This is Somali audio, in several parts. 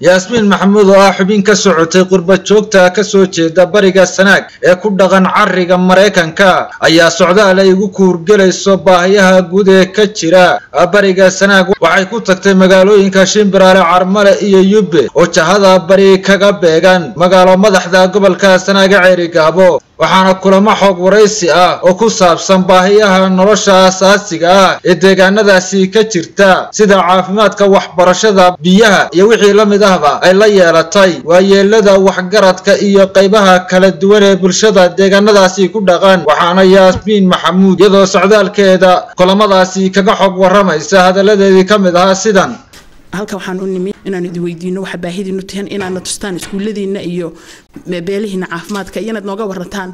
ياسمين محمود وحبين كسعوتي قربة جوجتا كسوجيدا bariga Sanaag ee ku dhaqan cariga Mareykanka ayaa socdaal ay ugu kuurgalayso baahiyaha guud ee ka jira bariga Sanaag waxay ku tagtay magaalooyinka Shimbiraale Carmale iyo Yube oo jahada bari kaga beegan magaalo madaxda gobolka Sanaag Ceerigaabo waxaana kulamo xog wareysi ah oo ku saabsan baahiyaha nolosha asaasiga ah ee deegaanadaasi ka jirta sida caafimaadka waxbarashada biyaha iyo wixii la mid ah ay la yeelatay waayeelada waxgaradka iyo qaybaha kala duwan ee bulshada deegaanadaasi ku dhaqan waxaana Yasmin Maxamuud iyadoo socdaalkeeda kulamadaasi kaga xog waramaysa hadaladeedii kamid ah sidan halka waxaan u nimi inaan idin weydiino waxa baahidiinu tahay inaan tustaan iskuuladiina iyo meelahiina caafimaadka iyo inaad nooga warataan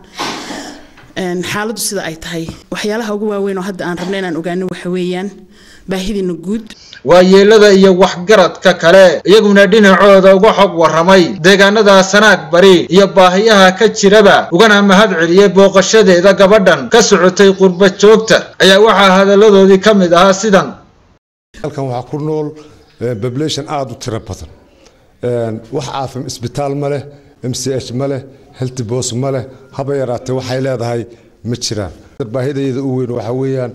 xaaladdu sida ay tahay waxyaalaha ugu waaweyn oo hadda aan rabnay inaan ogaano waxa weeyaan baahidiina guud waayeelada iyo waxgaradka kale iyaguna dhinacooda uga xog waramay deegaanada Sanaag bari iyo baahiyaha ka jiraba ugana mahad celiyay booqashadeeda gabadhan ka socotay qurba joogta ayaa waxa hadaladoodii kamid ah sidan halkan waxa ku nool population aad u tiro badan wax aafim isbitaal ma leh MCH ma leh health boss ma leh haba yaraatee waxay leedahay ma jiraan baahideeda ugu weyn waxa weeyaan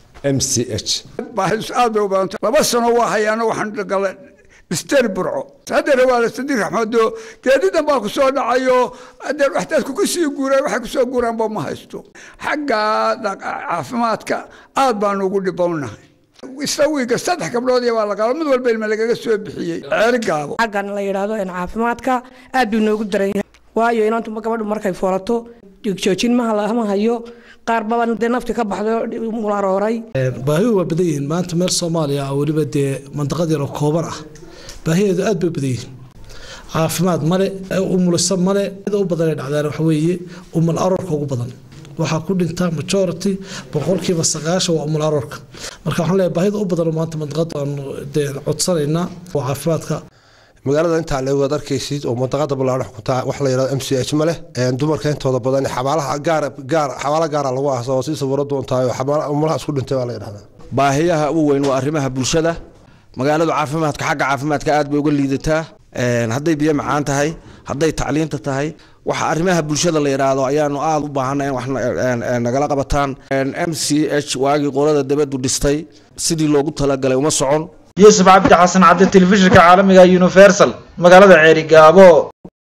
MCH baahis aad u baahan laba sano waa hayaan waxaan galay Mr. Burco hadda wala Sadiq Axmed geedidan baa ku soo dhacayo hadda waxtaad ku sii guuray waxa ku soo guuraan ba ma haysto xagga caafimaadka aad baan ugu dhibownahay isawiga saddex gabdhood iyo waa la qalo mid walba ilma laga soo bixiyay Ceerigaabo xaggan la yiraahdo in caafimaadka aad uu noogu daran yahay waayo inaantu gabadhu markay foolato joojin ma hayo qaar badan nafti ka baxdo mulaaroray baahiyo waa badayeen maanta meel Soomaaliya oo waliba mandaqad yar oo kooban ah baahiyeedu aad bay badayeen caafimaad male umulsan male u badan dhacdaan wax weeye umul arorka ugu badan waxa ku dhinta majority boqolkiiba 9 waa umul arorka marka waxaan leeyahay baahida u badan maanta mandaqad aan codsanayna oo caafimaadka magaalada inta la wada arkaysid oo mandaqada ballaaran ku taa wax la yiraahdo MCH ma leh dumarka intooda badan xabaalaha xabaala gaar lagu aasoo si sawiro doontaay xabaalaha umulaha isku dhintay waa la yiraahdaa baahiyaha ugu weyn waa arrimaha bulshada magaalada caafimaadka xagga caafimaadka aad bay uga liidataa hadday biyo macaan tahay hadday tacliinta tahay waxa arrimaha bulshada la yiraahdo ayaanu aad u baahanahay wax nagala qabataan MCH waagi qolada dibaddu dhistay sidii loogu talagalay uma socon يوسف عبد حسن عبد التلفزيون العالمي يونيفرسال مقالة عيري قابو